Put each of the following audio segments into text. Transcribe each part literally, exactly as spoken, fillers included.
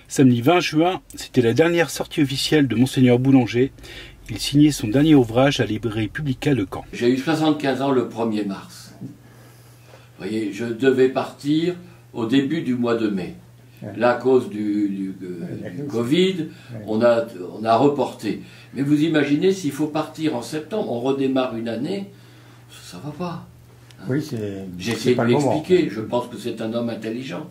Samedi vingt juin, c'était la dernière sortie officielle de Monseigneur Boulanger. Il signait son dernier ouvrage à la librairie Publica de Caen. J'ai eu soixante-quinze ans le premier mars. Vous voyez, je devais partir au début du mois de mai. Là, à cause du, du, euh, du Covid, on a, on a reporté. Mais vous imaginez, s'il faut partir en septembre, on redémarre une année, ça va pas. Oui, c'est. J'ai essayé de lui expliquer, je pense que c'est un homme intelligent.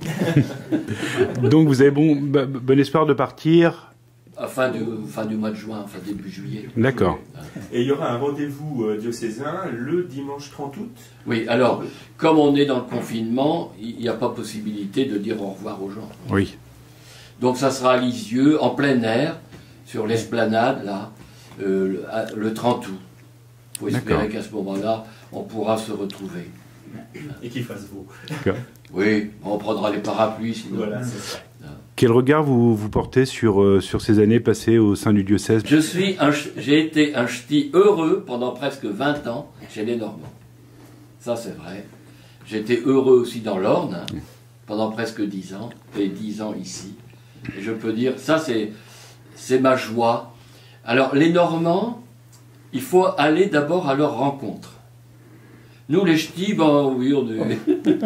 Donc vous avez bon, bon espoir de partir à fin du, fin du mois de juin, enfin début juillet. D'accord. Et il y aura un rendez-vous euh, diocésain le dimanche trente août. Oui, alors, comme on est dans le confinement, il n'y a pas possibilité de dire au revoir aux gens. Oui. Donc ça sera à Lisieux, en plein air, sur l'esplanade, là, euh, le, le trente août. Il faut espérer qu'à ce moment-là, on pourra se retrouver. Et qu'il fasse beau. Oui, on prendra les parapluies, sinon. Voilà, c'est ça. Quel regard vous, vous portez sur, euh, sur ces années passées au sein du diocèse? Je suis un, j'ai été un ch'ti heureux pendant presque vingt ans chez les Normands. Ça, c'est vrai. J'ai été heureux aussi dans l'Orne, hein, pendant presque dix ans, et dix ans ici. Et je peux dire, ça, c'est, c'est ma joie. Alors, les Normands, il faut aller d'abord à leur rencontre. Nous, les ch'tis, ben oui, on est...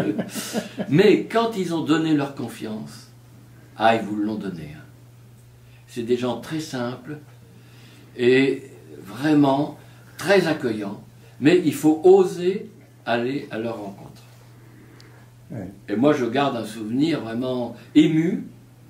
Mais quand ils ont donné leur confiance, ah, ils vous l'ont donné. Hein. C'est des gens très simples et vraiment très accueillants. Mais il faut oser aller à leur rencontre. Ouais. Et moi, je garde un souvenir vraiment ému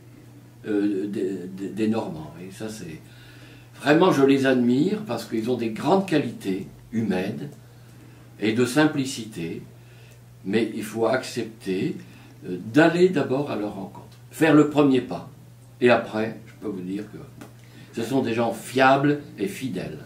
euh, des, des, des Normands. Et ça, c'est... Vraiment, je les admire parce qu'ils ont des grandes qualités humaines et de simplicité. Mais il faut accepter euh, d'aller d'abord à leur rencontre. Faire le premier pas. Et après, je peux vous dire que ce sont des gens fiables et fidèles.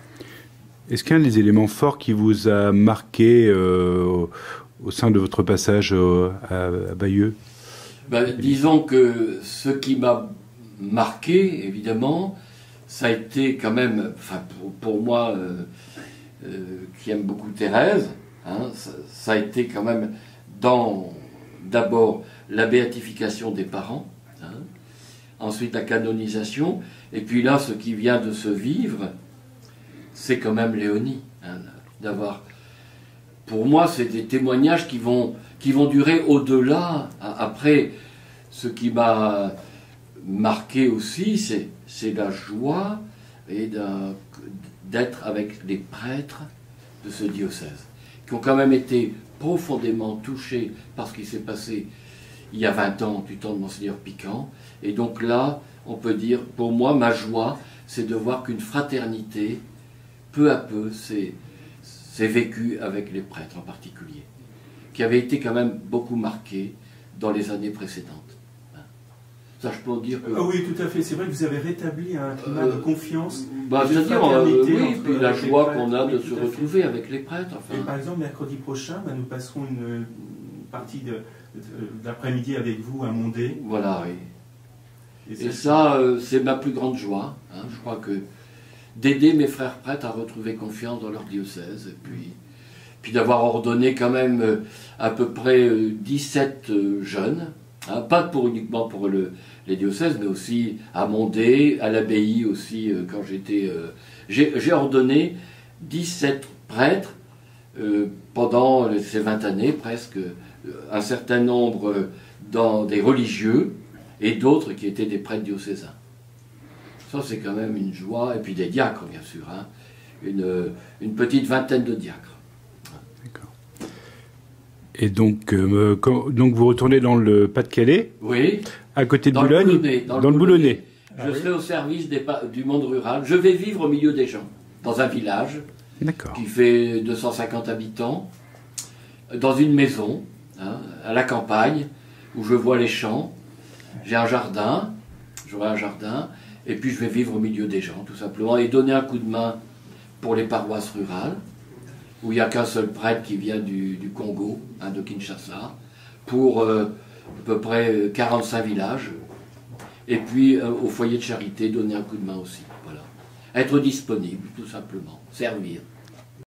Est-ce qu'un des éléments forts qui vous a marqué euh, au sein de votre passage euh, à, à Bayeux? Ben, disons que ce qui m'a marqué, évidemment, ça a été quand même, enfin pour, pour moi, euh, euh, qui aime beaucoup Thérèse, hein, ça, ça a été quand même dans, d'abord, la béatification des parents, hein, ensuite la canonisation, et puis là, ce qui vient de se vivre, c'est quand même Léonie, hein, d'avoir... Pour moi, c'est des témoignages qui vont, qui vont durer au-delà. Après, ce qui m'a marqué aussi, c'est, c'est la joie et d'être avec les prêtres de ce diocèse, qui ont quand même été profondément touchés par ce qui s'est passé il y a vingt ans, du temps de Monseigneur Piquant. Et donc là, on peut dire, pour moi, ma joie, c'est de voir qu'une fraternité, peu à peu, s'est vécue avec les prêtres en particulier, qui avait été quand même beaucoup marquée dans les années précédentes. Ça, je peux dire que... Ah oui, tout à fait. C'est vrai que vous avez rétabli un climat euh, de confiance. Bah, c'est-à-dire, euh, oui, puis la joie qu'on a de oui, se retrouver fait. avec les prêtres. Enfin. Et par exemple, mercredi prochain, bah, nous passerons une, une partie de, de, d'après-midi avec vous à Mondé. Voilà, oui. Et, Et ça, euh, c'est ma plus grande joie. Hein, je crois que d'aider mes frères prêtres à retrouver confiance dans leur diocèse, et puis, puis d'avoir ordonné quand même euh, à peu près euh, dix-sept euh, jeunes, hein, pas pour, uniquement pour le, les diocèses, mais aussi à Mondé, à l'abbaye aussi, euh, quand j'étais... Euh, j'ai ordonné dix-sept prêtres euh, pendant ces vingt années, presque, euh, un certain nombre euh, dans des religieux, et d'autres qui étaient des prêtres diocésains. Ça, c'est quand même une joie, et puis des diacres, bien sûr, hein, une, une petite vingtaine de diacres. D'accord. Et donc, euh, quand, donc, vous retournez dans le Pas-de-Calais? Oui. À côté de dans Boulogne? Le Boulonnais, dans, dans le Boulonnais. Je ah, serai oui. au service des, du monde rural. Je vais vivre au milieu des gens, dans un village qui fait deux cent cinquante habitants, dans une maison, hein, à la campagne, où je vois les champs. J'ai un jardin, j'aurai un jardin, et puis je vais vivre au milieu des gens, tout simplement, et donner un coup de main pour les paroisses rurales, où il n'y a qu'un seul prêtre qui vient du, du Congo, hein, de Kinshasa, pour euh, à peu près quarante-cinq villages, et puis euh, au foyer de charité, donner un coup de main aussi. Voilà. Être disponible, tout simplement, servir.